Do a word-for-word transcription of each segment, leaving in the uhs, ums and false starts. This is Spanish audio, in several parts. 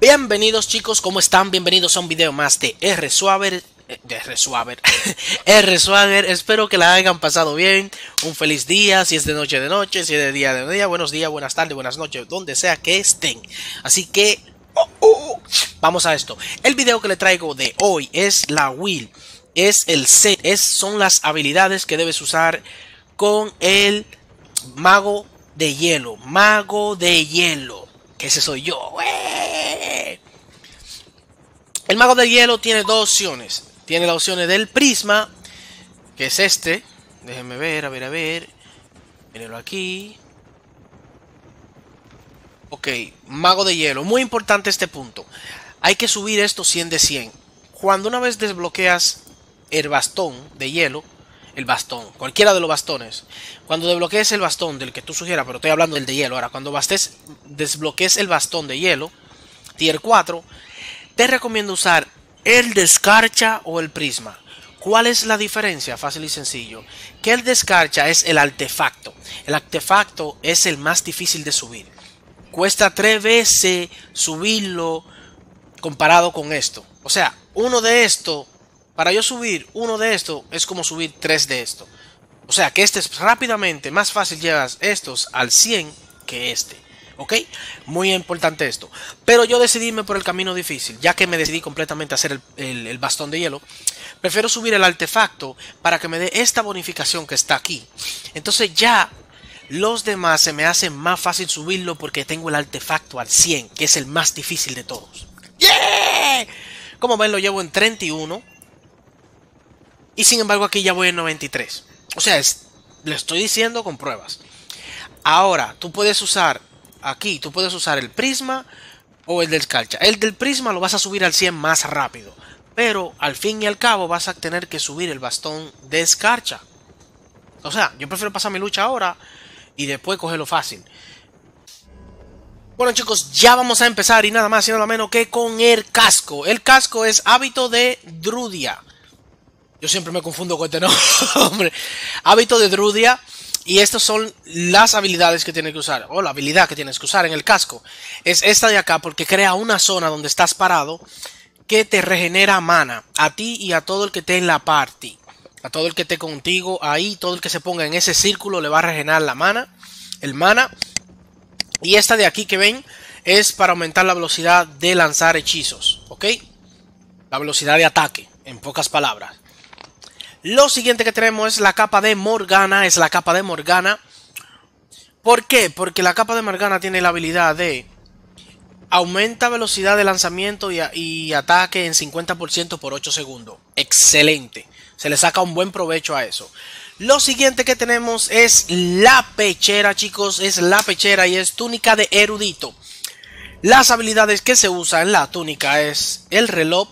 Bienvenidos chicos, ¿cómo están? Bienvenidos a un video más de R Swagger, eh, de R Swagger, R Swagger. Espero que la hayan pasado bien, un feliz día, si es de noche de noche, si es de día de día, buenos días, buenas tardes, buenas noches, donde sea que estén. Así que, oh, oh, vamos a esto. El video que le traigo de hoy es la Will, es el set, es, son las habilidades que debes usar con el mago de hielo, mago de hielo. Que ese soy yo, ¡wey! El mago de hielo tiene dos opciones. Tiene las opciones del prisma, que es este. Déjenme ver, a ver, a ver. Mírenlo aquí. Ok, mago de hielo. Muy importante este punto. Hay que subir esto cien de cien. Cuando una vez desbloqueas el bastón de hielo, el bastón, cualquiera de los bastones, cuando desbloquees el bastón del que tú sugieras, pero estoy hablando del de hielo ahora, cuando bastes, desbloquees el bastón de hielo, tier cuatro, te recomiendo usar el descarcha o el prisma. ¿Cuál es la diferencia? Fácil y sencillo. Que el descarcha es el artefacto. El artefacto es el más difícil de subir. Cuesta tres veces subirlo comparado con esto. O sea, uno de estos, para yo subir uno de estos, es como subir tres de estos. O sea, que este es rápidamente más fácil llevas estos al cien que este. ¿Ok? Muy importante esto. Pero yo decidí irme por el camino difícil, ya que me decidí completamente a hacer el, el, el bastón de hielo. Prefiero subir el artefacto para que me dé esta bonificación que está aquí. Entonces ya los demás se me hace más fácil subirlo porque tengo el artefacto al cien, que es el más difícil de todos. ¡Yeah! Como ven, lo llevo en treinta y uno. Y sin embargo aquí ya voy en noventa y tres. O sea, es, le estoy diciendo con pruebas. Ahora, tú puedes usar, aquí, tú puedes usar el prisma o el descarcha. El del prisma lo vas a subir al cien más rápido. Pero al fin y al cabo vas a tener que subir el bastón descarcha. O sea, yo prefiero pasar mi lucha ahora y después cogerlo fácil. Bueno chicos, ya vamos a empezar y nada más y nada menos que con el casco. El casco es hábito de Drudia. Yo siempre me confundo con este nombre. Hábito de Drudia. Y estas son las habilidades que tienes que usar. O la habilidad que tienes que usar en el casco. Es esta de acá porque crea una zona donde estás parado que te regenera mana. A ti y a todo el que esté en la party. A todo el que esté contigo ahí. Todo el que se ponga en ese círculo le va a regenerar la mana. El mana. Y esta de aquí que ven es para aumentar la velocidad de lanzar hechizos. ¿Ok? La velocidad de ataque. En pocas palabras. Lo siguiente que tenemos es la capa de Morgana. Es la capa de Morgana. ¿Por qué? Porque la capa de Morgana tiene la habilidad de aumenta velocidad de lanzamiento y, y ataque en cincuenta por ciento por ocho segundos. Excelente. Se le saca un buen provecho a eso. Lo siguiente que tenemos es la pechera, chicos. Es la pechera y es túnica de erudito. Las habilidades que se usan en la túnica es el reloj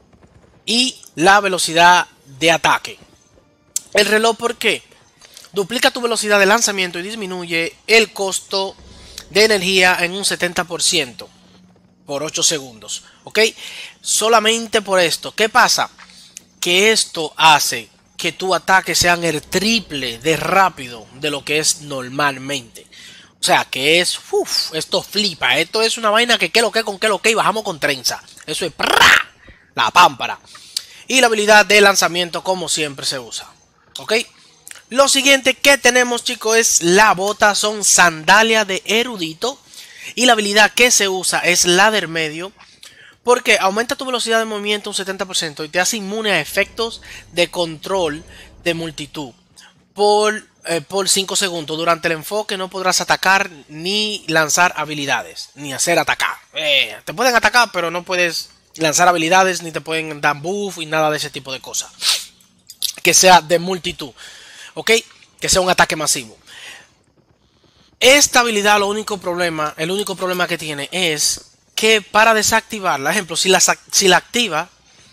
y la velocidad de ataque. El reloj, ¿por qué? Duplica tu velocidad de lanzamiento y disminuye el costo de energía en un setenta por ciento por ocho segundos. ¿Ok? Solamente por esto. ¿Qué pasa? Que esto hace que tu ataque sean el triple de rápido de lo que es normalmente. O sea, que es, uff, esto flipa. Esto es una vaina que qué lo que con qué lo que y bajamos con trenza. Eso es ¡prá! La pámpara. Y la habilidad de lanzamiento como siempre se usa. ¿Ok? Lo siguiente que tenemos, chicos, es la bota. Son sandalias de erudito. Y la habilidad que se usa es la del medio. Porque aumenta tu velocidad de movimiento un setenta por ciento y te hace inmune a efectos de control de multitud. Por, eh, por cinco segundos. Durante el enfoque no podrás atacar ni lanzar habilidades. Ni hacer atacar. Eh, te pueden atacar, pero no puedes lanzar habilidades, ni te pueden dar buff y nada de ese tipo de cosas. Que sea de multitud. ¿Ok? Que sea un ataque masivo. Esta habilidad, lo único problema, el único problema que tiene es que para desactivarla, ejemplo, si la, si la activa,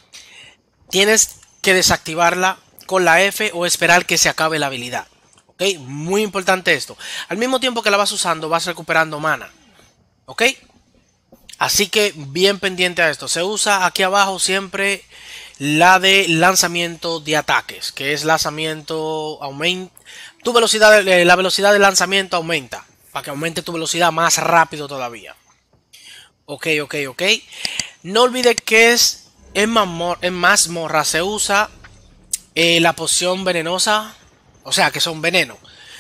tienes que desactivarla con la F o esperar que se acabe la habilidad. ¿Ok? Muy importante esto. Al mismo tiempo que la vas usando, vas recuperando mana. ¿Ok? Así que bien pendiente a esto. Se usa aquí abajo siempre la de lanzamiento de ataques, que es lanzamiento aumenta. Tu velocidad, la velocidad de lanzamiento aumenta, para que aumente tu velocidad más rápido todavía. Ok, ok, ok. No olvide que es en, mamor, en mazmorra se usa eh, la poción venenosa, o sea que son veneno.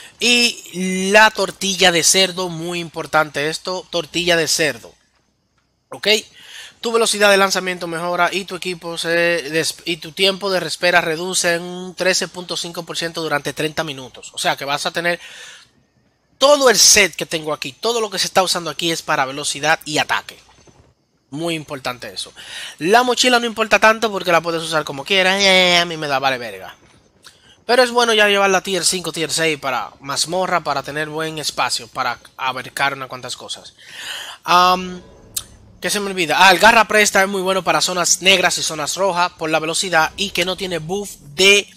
Y la tortilla de cerdo, muy importante esto, tortilla de cerdo. Ok, tu velocidad de lanzamiento mejora y tu equipo se y tu tiempo de respira reduce en un trece punto cinco por ciento durante treinta minutos. O sea que vas a tener todo el set que tengo aquí, todo lo que se está usando aquí es para velocidad y ataque. Muy importante eso. La mochila no importa tanto porque la puedes usar como quieras. Eh, a mí me da vale verga. Pero es bueno ya llevar la tier cinco, tier seis para mazmorra, para tener buen espacio, para abarcar unas cuantas cosas. Um, ¿Qué se me olvida? Ah, el garra presta es muy bueno para zonas negras y zonas rojas por la velocidad y que no tiene buff de,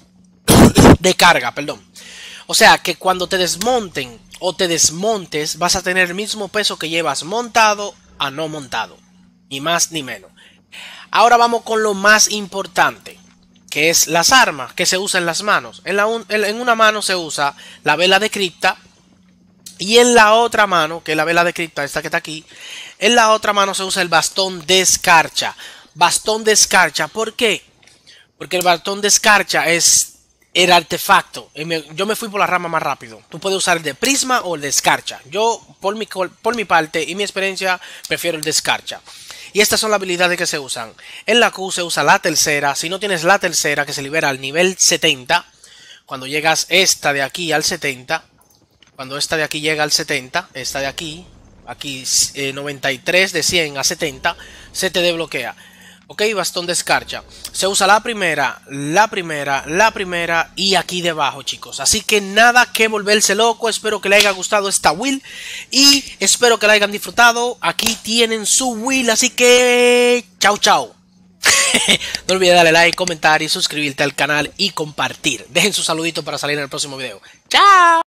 de carga, perdón. O sea que cuando te desmonten o te desmontes vas a tener el mismo peso que llevas montado a no montado. Ni más ni menos. Ahora vamos con lo más importante, que es las armas que se usan en las manos. En, la un, en una mano se usa la vela de cripta y en la otra mano, que es la vela de cripta, esta que está aquí, en la otra mano se usa el bastón de escarcha. Bastón de escarcha, ¿por qué? Porque el bastón de escarcha es el artefacto. Yo me fui por la rama más rápido. Tú puedes usar el de prisma o el de escarcha. Yo, por mi, por mi parte y mi experiencia, prefiero el de escarcha. Y estas son las habilidades que se usan. En la Q se usa la tercera. Si no tienes la tercera, que se libera al nivel setenta, cuando llegas esta de aquí al setenta, cuando esta de aquí llega al setenta, esta de aquí, aquí eh, noventa y tres de cien a setenta, se te desbloquea. Ok, bastón de escarcha. Se usa la primera, la primera, la primera y aquí debajo, chicos. Así que nada que volverse loco. Espero que les haya gustado esta build y espero que la hayan disfrutado. Aquí tienen su build, así que chao, chao. No olvides darle like, comentar y suscribirte al canal y compartir. Dejen su saludito para salir en el próximo video. ¡Chao!